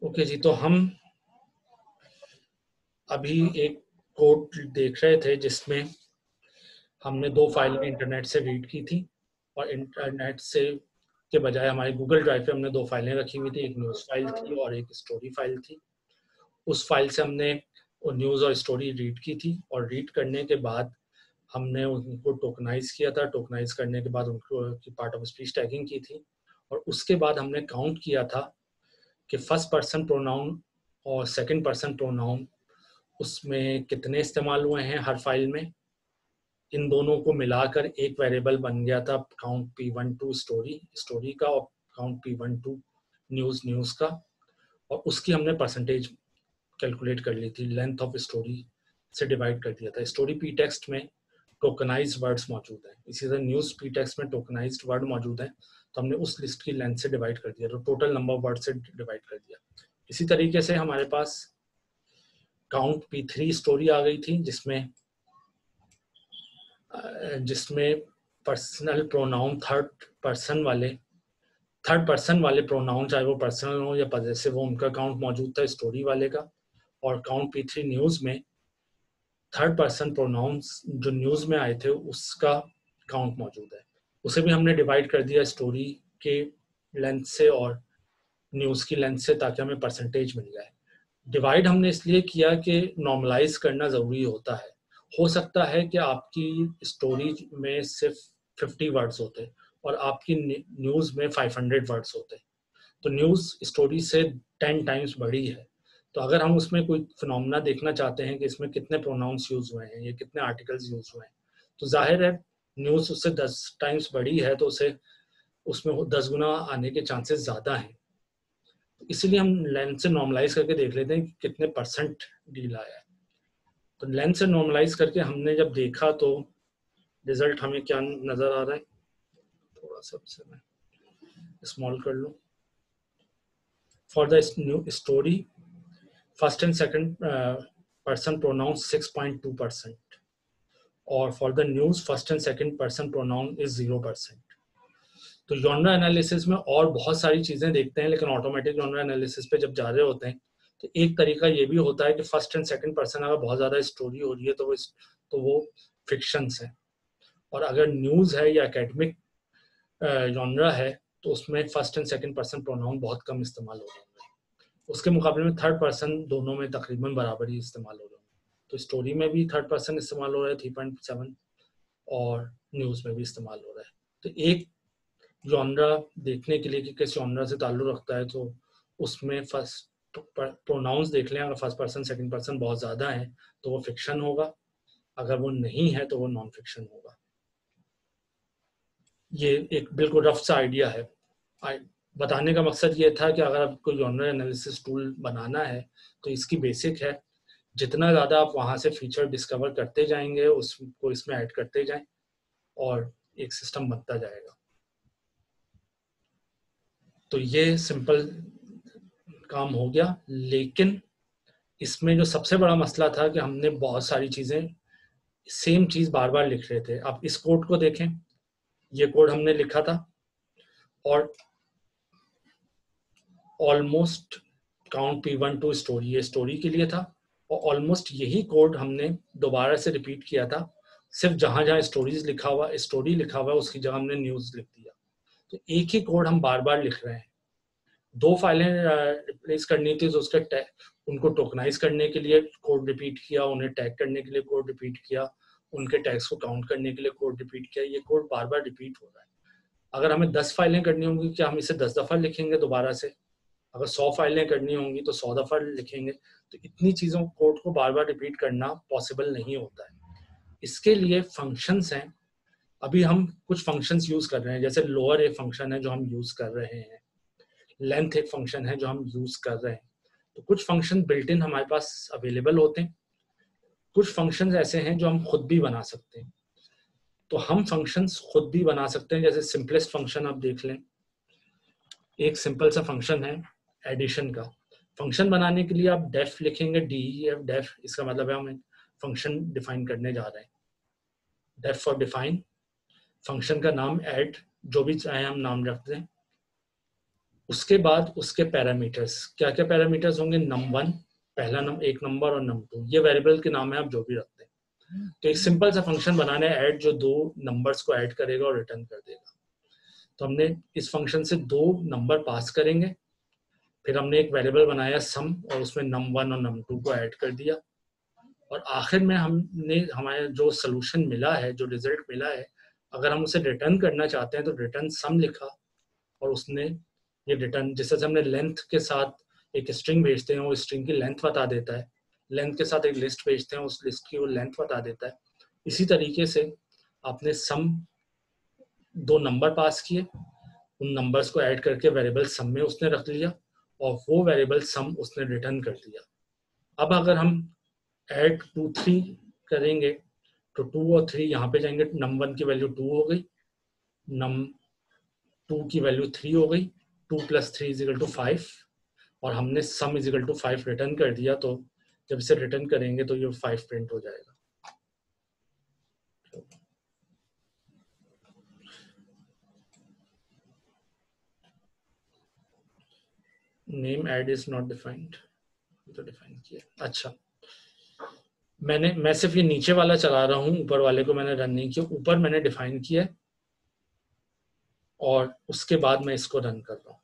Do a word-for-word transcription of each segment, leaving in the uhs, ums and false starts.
Okay जी, तो हम अभी एक कोड देख रहे थे जिसमें हमने दो फाइलें इंटरनेट से रीड की थी और इंटरनेट से के बजाय हमारे गूगल ड्राइव पे हमने दो फाइलें रखी हुई थी, एक न्यूज़ फाइल थी और एक स्टोरी फाइल थी। उस फाइल से हमने वो न्यूज़ और स्टोरी रीड की थी और रीड करने के बाद हमने उनको टोकनाइज किया था। टोकनाइज करने के बाद उनको पार्ट ऑफ स्पीच टैगिंग की थी और उसके बाद हमने काउंट किया था कि फर्स्ट पर्सन प्रोनाउन और सेकंड पर्सन प्रोनाउन उसमें कितने इस्तेमाल हुए हैं हर फाइल में। इन दोनों को मिलाकर एक वेरिएबल बन गया था count P one two story story का और count P one two news news का, और उसकी हमने परसेंटेज कैलकुलेट कर ली थी, लेंथ ऑफ स्टोरी से डिवाइड कर दिया था। स्टोरी पी टेक्स्ट में टोकनाइज्ड वर्ड्स मौजूद हैं, इसी तरह न्यूज़ पी टेक्स्ट में टोकनाइज्ड वर्ड मौजूद हैं, तो हमने उस लिस्ट की लेंथ से डिवाइड कर दिया, तो टोटल नंबर ऑफ वर्ड से डिवाइड कर दिया। इसी तरीके से हमारे पास काउंट पी थ्री स्टोरी आ गई थी जिसमें जिसमें पर्सनल प्रोनाउन थर्ड पर्सन वाले थर्ड पर्सन वाले प्रोनाउन, चाहे वो पर्सनल हो या पॉजेसिव हो, उनका काउंट मौजूद था स्टोरी वाले का। और काउंट पी थ्री न्यूज़ में थर्ड पर्सन प्रोनाउंस जो न्यूज़ में आए थे उसका काउंट मौजूद है। उसे भी हमने डिवाइड कर दिया स्टोरी के लेंथ से और न्यूज़ की लेंथ से, ताकि हमें परसेंटेज मिल जाए। डिवाइड हमने इसलिए किया कि नॉर्मलाइज करना ज़रूरी होता है। हो सकता है कि आपकी स्टोरी में सिर्फ फिफ्टी वर्ड्स होते और आपकी न्यूज़ में फाइव हंड्रेड वर्ड्स होते, तो न्यूज़ स्टोरी से टेन टाइम्स बड़ी है। तो अगर हम उसमें कोई फिनोमेना देखना चाहते हैं कि इसमें कितने प्रोनाउंस यूज़ हुए हैं या कितने आर्टिकल्स यूज़ हुए हैं, तो जाहिर है न्यूज़ उससे दस टाइम्स बड़ी है, तो उसे उसमें दस गुना आने के चांसेस ज़्यादा हैं। इसीलिए हम लेंथ से नॉर्मलाइज करके देख लेते हैं कि कितने परसेंट डील आया है। तो लेंथ से नॉर्मलाइज करके हमने जब देखा तो रिजल्ट हमें क्या नज़र आ रहा है, थोड़ा सा से मैं स्मॉल कर लूँ। For the new story first and second person pronoun six point two percent, और for the news first and second person pronoun is zero percent. तो जॉनरा एनालिसिस में और बहुत सारी चीज़ें देखते हैं, लेकिन ऑटोमेटिक जॉनरा एनालिसिस पे जब जा रहे होते हैं तो एक तरीका ये भी होता है कि फर्स्ट एंड सेकंड पर्सन अगर बहुत ज़्यादा स्टोरी हो रही है तो वो तो वो फिक्शंस है, और अगर न्यूज़ है या एकेडमिक जॉनरा है तो उसमें first and second person pronoun बहुत कम इस्तेमाल हो रहे हैं। उसके मुकाबले में थर्ड पर्सन दोनों में तकरीबन बराबर ही इस्तेमाल हो रहे हैं। तो स्टोरी में भी थर्ड पर्सन इस्तेमाल हो रहा है थ्री पॉइंट सेवन, और न्यूज़ में भी इस्तेमाल हो रहा है। तो एक जॉनरा देखने के लिए कि किस जॉनरा से ताल्लुक़ रखता है, तो उसमें फर्स्ट प्रोनाउंस देख लें। अगर फर्स्ट पर्सन सेकंड पर्सन बहुत ज़्यादा है तो वो फिक्शन होगा, अगर वो नहीं है तो वो नॉन फिक्शन होगा। ये एक बिल्कुल रफ सा आइडिया है। बताने का मकसद ये था कि अगर आपको जॉनरा एनालिसिस टूल बनाना है तो इसकी बेसिक है, जितना ज़्यादा आप वहाँ से फीचर डिस्कवर करते जाएंगे उसको इसमें ऐड करते जाएं और एक सिस्टम बनता जाएगा। तो ये सिंपल काम हो गया, लेकिन इसमें जो सबसे बड़ा मसला था कि हमने बहुत सारी चीज़ें सेम चीज़ बार बार लिख रहे थे। आप इस कोड को देखें, ये कोड हमने लिखा था और almost count P one two story ये स्टोरी के लिए था, और ऑलमोस्ट यही कोड हमने दोबारा से रिपीट किया था, सिर्फ जहाँ जहाँ स्टोरीज लिखा हुआ स्टोरी लिखा हुआ है उसकी जगह हमने न्यूज़ लिख दिया। तो एक ही कोड हम बार बार लिख रहे हैं। दो फाइलें रिप्लेस करनी थी तो उसके टैग उनको टोकनाइज करने के लिए कोड रिपीट किया, उन्हें टैग करने के लिए कोड रिपीट किया, उनके टैग्स को काउंट करने के लिए कोड रिपीट किया। ये कोड बार बार रिपीट हो रहा है। अगर हमें दस फाइलें करनी होंगी, क्या हम इसे दस दफ़ा लिखेंगे दोबारा से? अगर सौ फाइलें करनी होंगी तो सौ दफ़ा लिखेंगे। तो इतनी चीज़ों कोड को बार बार रिपीट करना पॉसिबल नहीं होता है। इसके लिए फंक्शंस हैं। अभी हम कुछ फंक्शंस यूज़ कर रहे हैं, जैसे लोअर एक फंक्शन है जो हम यूज़ कर रहे हैं, लेंथ एक फंक्शन है जो हम यूज़ कर रहे हैं। तो कुछ फंक्शन बिल्ट इन हमारे पास अवेलेबल होते हैं, कुछ फंक्शंस ऐसे हैं जो हम खुद भी बना सकते हैं। तो हम फंक्शंस खुद भी बना सकते हैं। जैसे सिंपलेस्ट फंक्शन आप देख लें, एक सिंपल सा फंक्शन है एडिशन का। फंक्शन बनाने के लिए आप डेफ लिखेंगे, डी ई एफ डेफ, इसका मतलब है हम फंक्शन डिफाइन करने जा रहे हैं। डेफ फॉर डिफाइन, फंक्शन का नाम ऐड, जो भी चाहे हम नाम रख दें। उसके बाद उसके पैरामीटर्स, क्या क्या पैरामीटर्स होंगे, नम वन पहला नम एक नंबर और नम टू, ये वेरिएबल के नाम है, आप जो भी रखते हैं। तो एक सिंपल सा फंक्शन बनाना है ऐड, जो दो नंबर्स को ऐड करेगा और रिटर्न कर देगा। तो हमने इस फंक्शन से दो नंबर पास करेंगे, फिर हमने एक वेरिएबल बनाया सम और उसमें नम वन और नम टू को ऐड कर दिया, और आखिर में हमने हमारे जो सोल्यूशन मिला है, जो रिजल्ट मिला है, अगर हम उसे रिटर्न करना चाहते हैं तो रिटर्न सम लिखा, और उसने ये रिटर्न, जैसे हमने लेंथ के साथ एक स्ट्रिंग भेजते हैं, वो स्ट्रिंग की लेंथ बता देता है, लेंथ के साथ एक लिस्ट भेजते हैं, उस लिस्ट की वो लेंथ बता देता है। इसी तरीके से आपने सम दो नंबर पास किए, उन नंबर्स को ऐड करके वेरिएबल सम में उसने रख लिया, और वो वेरिएबल सम उसने रिटर्न कर दिया। अब अगर हम ऐड टू थ्री करेंगे तो टू और थ्री यहाँ पे जाएंगे, नम वन की वैल्यू टू हो गई, नम टू की वैल्यू थ्री हो गई, two plus three is equal to five, और हमने sum is equal to five return कर दिया। तो जब इसे रिटर्न करेंगे तो ये फाइव प्रिंट हो जाएगा। Name add is not defined, तो डिफाइन किया। अच्छा, मैंने मैं सिर्फ ये नीचे वाला चला रहा हूँ, ऊपर वाले को मैंने रन नहीं किया। ऊपर मैंने डिफाइन किया और उसके बाद मैं इसको रन कर रहा हूँ।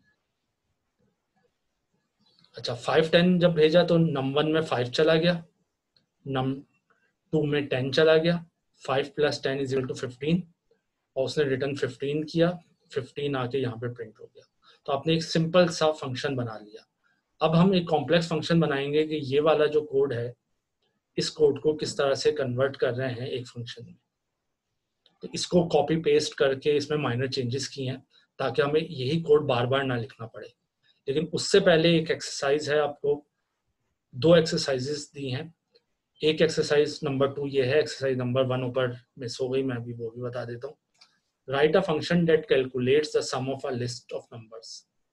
अच्छा, फाइव टेन जब भेजा तो नम वन में फाइव चला गया, नम टू में टेन चला गया, five plus ten is equal to fifteen, और उसने रिटर्न फिफ्टीन किया, फिफ्टीन आके यहाँ पे प्रिंट हो गया। तो आपने एक सिंपल सा फंक्शन बना लिया। अब हम एक कॉम्प्लेक्स फंक्शन बनाएंगे कि ये वाला जो कोड है, इस कोड को किस तरह से कन्वर्ट कर रहे हैं एक फंक्शन में। तो इसको कॉपी पेस्ट करके इसमें माइनर चेंजेस किए हैं ताकि हमें यही कोड बार बार ना लिखना पड़े। लेकिन उससे पहले एक एक्सरसाइज है, आपको दो एक्सरसाइजेस दी हैं। एक एक्सरसाइज नंबर टू ये है, एक्सरसाइज नंबर वन ऊपर मिस हो गई, मैं अभी वो भी बता देता हूँ। Write a function that calculates the sum of a list of numbers.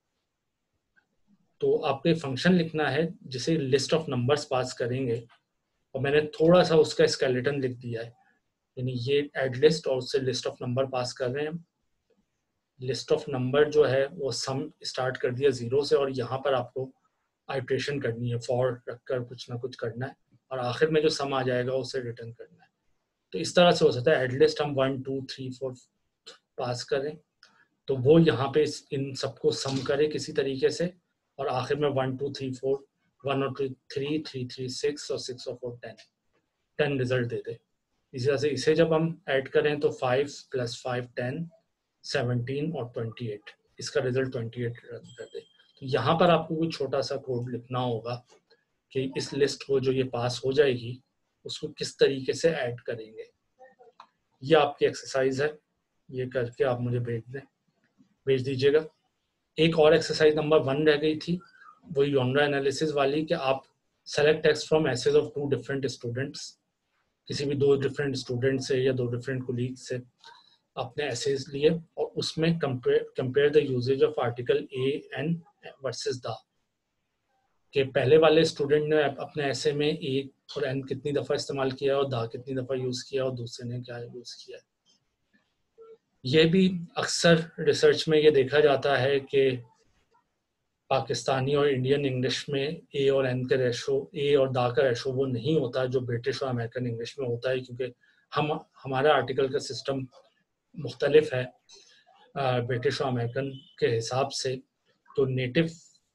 तो आपको एक फंक्शन लिखना है जिसे लिस्ट ऑफ नंबर्स पास करेंगे, और मैंने थोड़ा सा उसका स्केलेटन लिख दिया है, यानी ये एड लिस्ट और उससे लिस्ट ऑफ नंबर पास कर रहे हैं। लिस्ट ऑफ नंबर जो है वो सम स्टार्ट कर दिया जीरो से, और यहाँ पर आपको आइट्रेशन करनी है, फॉर रखकर कुछ ना कुछ करना है, और आखिर में जो सम आ जाएगा उसे रिटर्न करना है। तो इस तरह से हो सकता है एड लिस्ट हम one two three four pass करें, तो वो यहाँ पे इन सबको सम करे किसी तरीके से, और आखिर में one two three four, one और two three, three three six, और सिक्स और फोर टेन, टेन रिजल्ट दे दे। इसी तरह से इसे जब हम ऐड करें तो five plus five ten, seventeen और ट्वेंटी एट, इसका रिजल्ट ट्वेंटी एट रन कर दे। तो यहाँ पर आपको कोई छोटा सा कोड लिखना होगा कि इस लिस्ट को जो ये पास हो जाएगी उसको किस तरीके से ऐड करेंगे। ये आपकी एक्सरसाइज है, ये करके आप मुझे भेज दें, भेज दीजिएगा। एक और एक्सरसाइज नंबर वन रह गई थी, वही जॉनरा एनालिसिस वाली, कि आप select text from essays of two different students, किसी भी दो डिफरेंट स्टूडेंट से या दो डिफरेंट कोलीग से आपने एसेज लिए, और उसमें compare compare the usages of article A an versus the, कि पहले वाले स्टूडेंट ने अपने ऐसे में ए और एन कितनी दफ़ा इस्तेमाल किया और दा कितनी दफ़ा यूज़ किया, और दूसरे ने क्या यूज़ किया। ये भी अक्सर रिसर्च में ये देखा जाता है कि पाकिस्तानी और इंडियन इंग्लिश में ए और एन का रेशो, ए और दा का रेशो वो नहीं होता जो ब्रिटिश और अमेरिकन इंग्लिश में होता है, क्योंकि हम हमारा आर्टिकल का सिस्टम मुख्तलिफ है ब्रिटिश और अमेरिकन के हिसाब से। तो नेटिव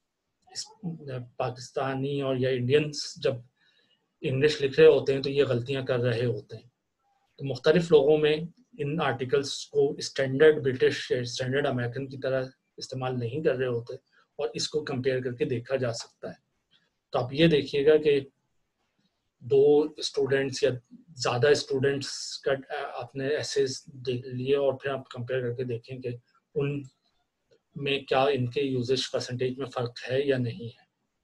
पाकिस्तानी और या इंडियंस जब इंग्लिश लिख रहे होते हैं तो ये गलतियां कर रहे होते हैं। तो मुख्तलिफ लोगों में इन आर्टिकल्स को स्टैंडर्ड ब्रिटिश या स्टैंडर्ड अमेरिकन की तरह इस्तेमाल नहीं कर रहे होते, और इसको कंपेयर करके देखा जा सकता है। तो आप ये देखिएगा कि दो स्टूडेंट्स या ज़्यादा स्टूडेंट्स का आपने एसेस देख लिए, और फिर आप कंपेयर करके देखें कि उन में क्या इनके यूजेज परसेंटेज में फ़र्क है या नहीं है।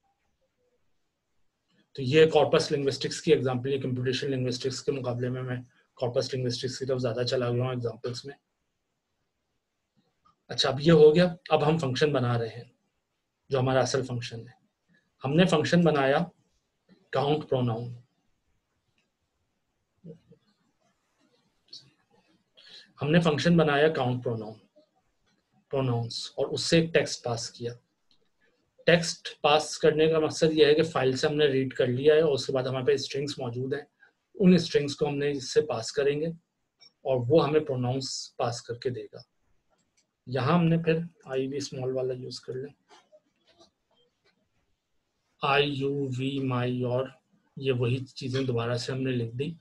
तो ये कॉर्पस लिंग्विस्टिक्स की एग्जांपल है। कंप्यूटेशनल लिंग्विस्टिक्स के मुकाबले में मैं कॉर्पस लिंग्विस्टिक्स की तरफ ज़्यादा चला गया हूँ एग्जांपल्स में। अच्छा, अब ये हो गया। अब हम फंक्शन बना रहे हैं जो हमारा असल फंक्शन है। हमने फंक्शन बनाया काउंट प्रोनाउन। हमने फंक्शन बनाया काउंट प्रोनाउन प्रोनाउंस और उससे एक टेक्स्ट पास किया। टेक्स्ट पास करने का मकसद यह है कि फाइल से हमने रीड कर लिया है और उसके बाद हमारे पास स्ट्रिंग्स मौजूद हैं, उन स्ट्रिंग्स को हमने इससे पास करेंगे और वो हमें प्रोनाउंस पास करके देगा। यहाँ हमने फिर आई भी स्मॉल वाला यूज कर लें, आई यू वी माई और ये वही चीजें दोबारा से हमने लिख दी।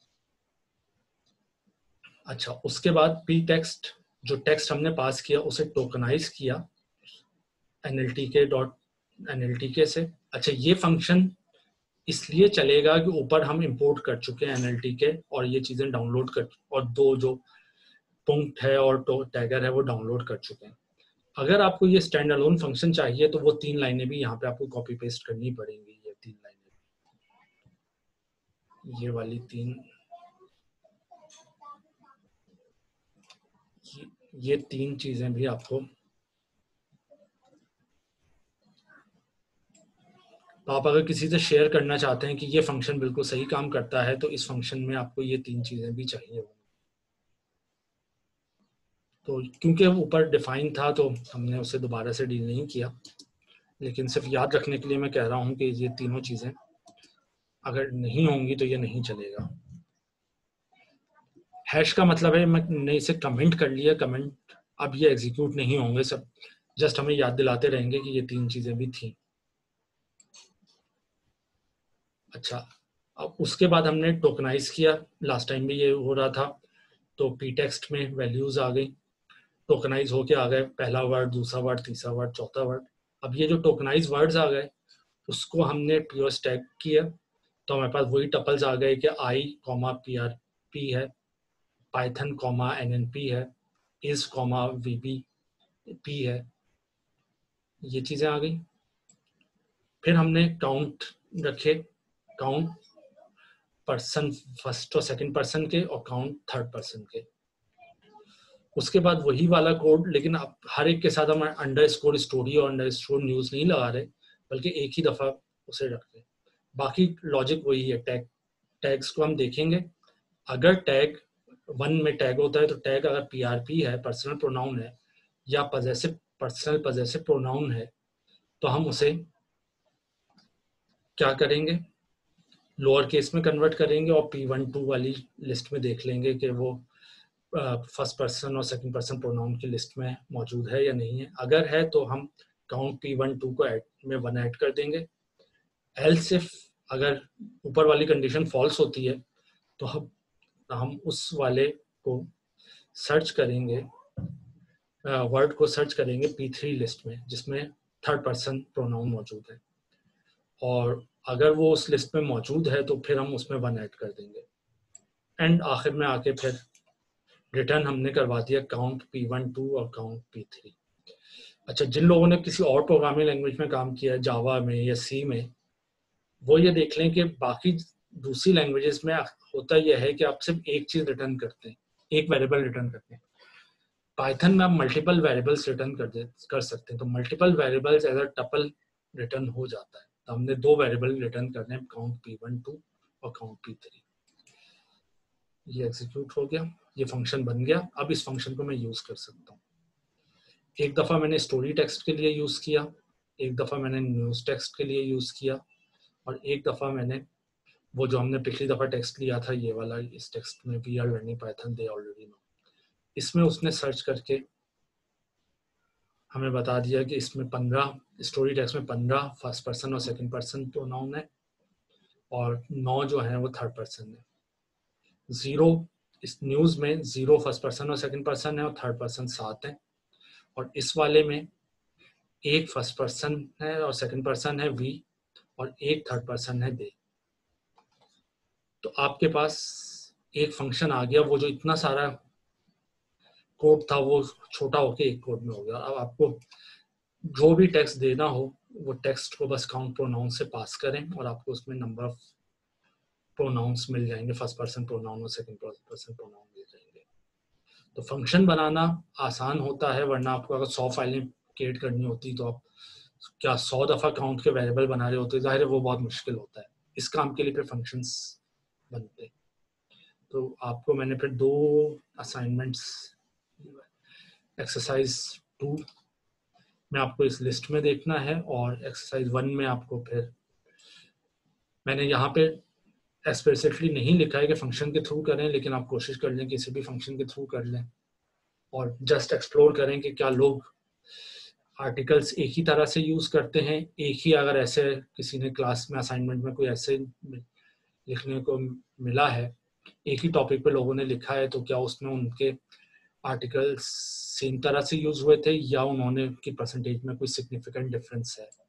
अच्छा, उसके बाद पी टेक्स्ट, जो टेक्स्ट हमने पास किया उसे टोकनाइज किया एनएलटीके डॉट एनएलटीके से। अच्छा, ये फंक्शन इसलिए चलेगा कि ऊपर हम इंपोर्ट कर चुके हैं एनएलटीके और ये चीजें डाउनलोड कर, और दो जो पुंक्ट है और टैगर है वो डाउनलोड कर चुके हैं। अगर आपको ये स्टैंड अलोन फंक्शन चाहिए तो वो तीन लाइनें भी यहाँ पे आपको कॉपी पेस्ट करनी पड़ेंगी। ये तीन लाइनें, ये वाली तीन, ये, ये तीन चीजें भी आपको, तो आप अगर किसी से शेयर करना चाहते हैं कि ये फंक्शन बिल्कुल सही काम करता है तो इस फंक्शन में आपको ये तीन चीजें भी चाहिए। तो क्योंकि ऊपर डिफाइन था तो हमने उसे दोबारा से डील नहीं किया, लेकिन सिर्फ याद रखने के लिए मैं कह रहा हूँ कि ये तीनों चीजें अगर नहीं होंगी तो ये नहीं चलेगा। हैश का मतलब है मैंने इसे कमेंट कर लिया, कमेंट अब ये एग्जीक्यूट नहीं होंगे, सब जस्ट हमें याद दिलाते रहेंगे कि ये तीन चीजें भी थी। अच्छा, अब उसके बाद हमने टोकनाइज किया, लास्ट टाइम भी ये हो रहा था, तो पी टेक्स्ट में वैल्यूज आ गई, टोकनाइज होके आ गए, पहला वर्ड, दूसरा वर्ड, तीसरा वर्ड, चौथा वर्ड। अब ये जो टोकनाइज वर्ड्स आ गए उसको हमने पीओएस टैग किया, तो हमारे पास वही टपल्स आ गए कि I comma P R P है, Python comma N N P है, is comma V B P है, ये चीजें आ गई। फिर हमने काउंट रखे, काउंट पर्सन फर्स्ट और सेकंड पर्सन के और काउंट थर्ड पर्सन के। उसके बाद वही वाला कोड, लेकिन अब हर एक के साथ हम अंडर स्कोर स्टोरी और अंडर स्कोर न्यूज नहीं लगा रहे, बल्कि एक ही दफा उसे रख रहे। बाकी लॉजिक वही है। टैग, टैग्स को हम देखेंगे, अगर टैग वन में टैग होता है तो टैग अगर पीआरपी है, पर्सनल प्रोनाउन है, या पजेसिव पर्सनल पजेसिव प्रोनाउन है, तो हम उसे क्या करेंगे, लोअर केस में कन्वर्ट करेंगे और पी वन टू वाली लिस्ट में देख लेंगे कि वो फर्स्ट पर्सन और सेकंड पर्सन प्रोनाउन की लिस्ट में मौजूद है या नहीं है। अगर है तो हम काउंट पी वन टू को ऐड में वन ऐड कर देंगे। एल्स इफ अगर ऊपर वाली कंडीशन फॉल्स होती है तो हम हम उस वाले को सर्च करेंगे, वर्ड uh, को सर्च करेंगे पी थ्री लिस्ट में जिसमें थर्ड पर्सन प्रोनाउन मौजूद है, और अगर वो उस लिस्ट में मौजूद है तो फिर हम उसमें वन ऐड कर देंगे। एंड आखिर में आके फिर रिटर्न हमने करवा दिया काउंट पी वन टू और काउंट पी थ्री। अच्छा, जिन लोगों ने किसी और प्रोग्रामिंग लैंग्वेज में काम किया है, जावा में या सी में, वो ये देख लें कि बाकी दूसरी लैंग्वेजेस में होता यह है कि आप सिर्फ एक चीज रिटर्न करते हैं, एक वेरिएबल रिटर्न करते हैं। पाइथन में आप मल्टीपल वेरिएबल्स रिटर्न कर दे कर सकते हैं, तो multiple variables as a tuple return हो जाता है। तो हमने दो वेरिएबल रिटर्न करने हैं, काउंट पी वन टू और काउंट पी थ्री। ये एग्जीक्यूट हो गया, ये फंक्शन बन गया। अब इस फंक्शन को मैं यूज कर सकता हूँ। एक दफा मैंने स्टोरी टेक्स्ट के लिए यूज किया, एक दफा मैंने न्यूज टेक्स्ट के लिए यूज किया, और एक दफा मैंने वो जो हमने पिछली दफा टेक्स्ट लिया था ये वाला, इस टेक्स्ट में we are learning Python they already know, इसमें उसने सर्च करके हमें बता दिया कि इसमें पंद्रह, स्टोरी टेक्स्ट में पंद्रह फर्स्ट पर्सन और सेकंड पर्सन प्रोनाउन है, और नौ जो है वो थर्ड पर्सन है। जीरो, इस न्यूज में जीरो फर्स्ट पर्सन और सेकंड पर्सन है और थर्ड पर्सन सात है, और इस वाले में एक फर्स्ट पर्सन है और सेकंड पर्सन है वी, और एक थर्ड पर्सन है दे। तो आपके पास एक फंक्शन आ गया, वो जो इतना सारा कोड था वो छोटा होके एक कोड में हो गया। अब आपको जो भी टेक्स्ट देना हो वो टेक्स्ट को बस काउंट प्रोनाउन से पास करें और आपको उसमें नंबर ऑफ प्रोनाउंस मिल जाएंगे, फर्स्ट पर्सन प्रोनाउन और सेकंड पर्सन प्रोनाउन मिल जाएंगे। तो फंक्शन बनाना आसान होता है, वरना आपको अगर सौ फाइलें क्रिएट करनी होती तो आप क्या सौ दफा काउंट के वेरिएबल बना रहे होते, जाहिर है वो बहुत मुश्किल होता है। इस काम के लिए फिर फंक्शंस बनते। तो आपको मैंने फिर दो असाइनमेंट्स, एक्सरसाइज टू में आपको इस लिस्ट में देखना है, और एक्सरसाइज वन में आपको फिर मैंने यहाँ पे एक्सप्लिसिटली नहीं लिखा है कि फंक्शन के थ्रू करें, लेकिन आप कोशिश कर लें किसी भी फंक्शन के थ्रू कर लें और जस्ट एक्सप्लोर करें कि क्या लोग आर्टिकल्स एक ही तरह से यूज करते हैं, एक ही अगर ऐसे किसी ने क्लास में असाइनमेंट में कोई ऐसे लिखने को मिला है, एक ही टॉपिक पे लोगों ने लिखा है, तो क्या उसमें उनके आर्टिकल्स सेम तरह से यूज हुए थे या उन्होंने की परसेंटेज में कोई सिग्निफिकेंट डिफरेंस है।